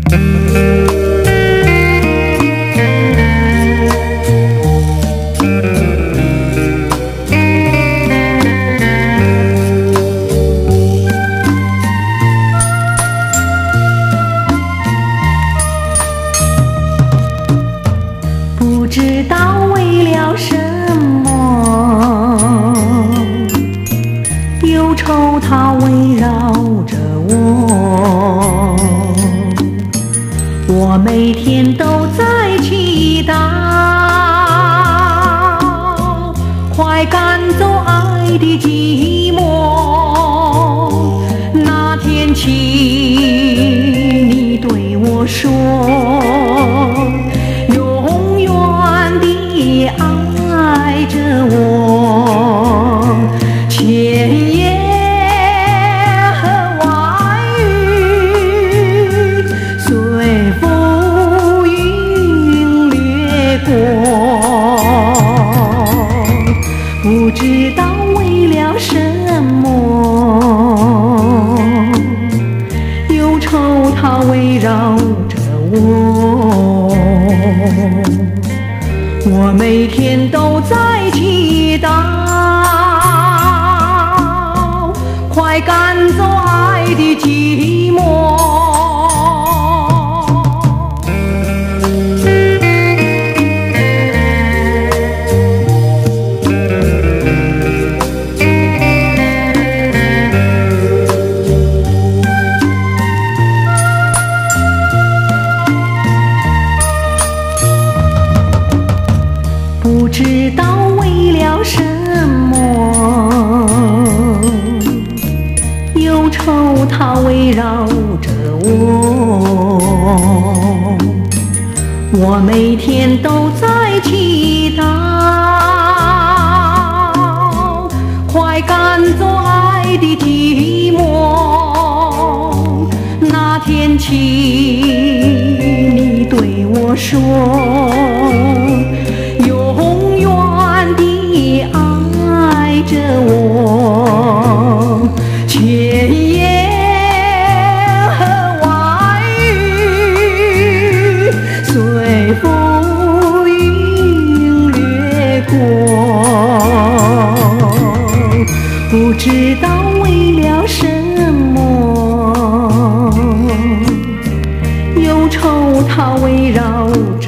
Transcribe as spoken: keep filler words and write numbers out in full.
不知道为了什么，忧愁它围绕着我，我每天都在祈祷，快赶走爱的寂寞。那天起，你对我说，爱着我，千言和万语随浮云掠过，不知道为了什么，忧愁它围绕着我，我每天都在祈祷，快赶走爱的寂寞。不知道为了什么，忧愁它围绕着我，我每天都在祈祷，快赶走爱的寂寞。那天起，你对我说，永远地爱着我，千言和万语随浮云掠过，不知道为了什么，忧愁它围绕着